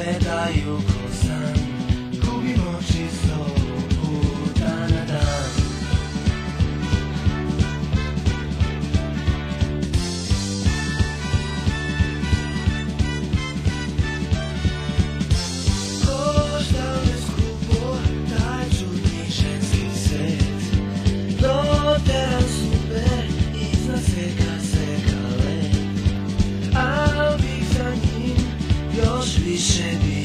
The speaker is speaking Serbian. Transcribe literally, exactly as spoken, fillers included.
gledaju ko san, gubimo čisto puta na dan. Košta me skupo taj čudni ženski svet, doteran super iznad svega svega let, al bih za njim još više bio.